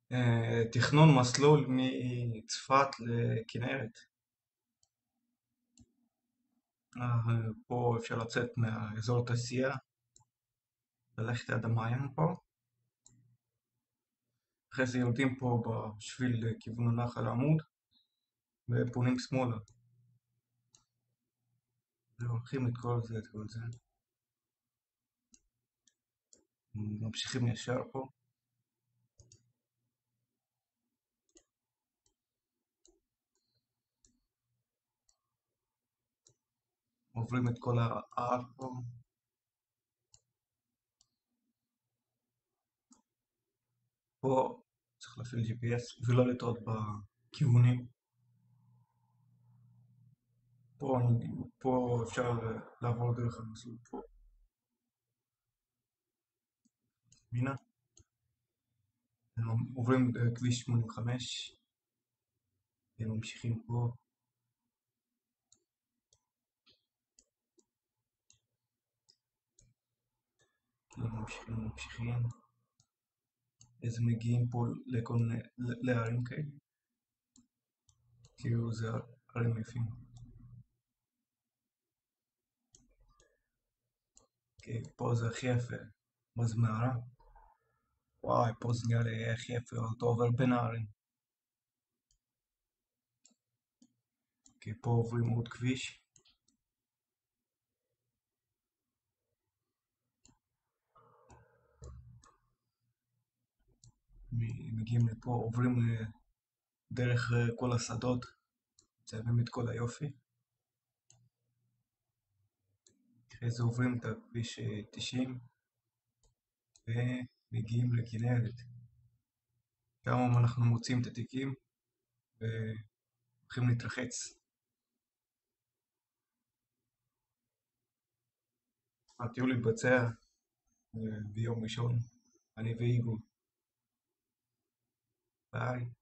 תכנון מסלול מצפת לכנרת. פה אפשר לצאת מהאזור התעשייה, ללכת עד המעיין פה. אחרי זה יורדים פה בשביל לכיוון הנחל עמוד, ופונים שמאלה. והולכים את כל זה, את כל זה. ממשיכים ישר פה. עוברים את כל ההר פה. פה צריך להפעיל GPS ולא לטעות בכיוונים. פה אפשר לעבור דרך המסלול פה. הנה. עוברים כביש 85. ממשיכים פה. ממשיכים. אז מגיעים פה לכל מיני, לערים כאלה. כאילו זה ערים יפים. פה זה הכי יפה. מה זה מערה? וואי, פה זה נראה לי הכי יפה, אתה עובר בין הערים. פה עוברים עוד כביש. מגיעים לפה, עוברים דרך כל השדות. זה באמת כל היופי. אחרי זה עוברים את הכביש 90 ומגיעים לכנרת. גם אנחנו מוצאים את התיקים והולכים להתרחץ. הטיול יתבצע ביום ראשון, אני ואיגו. ביי.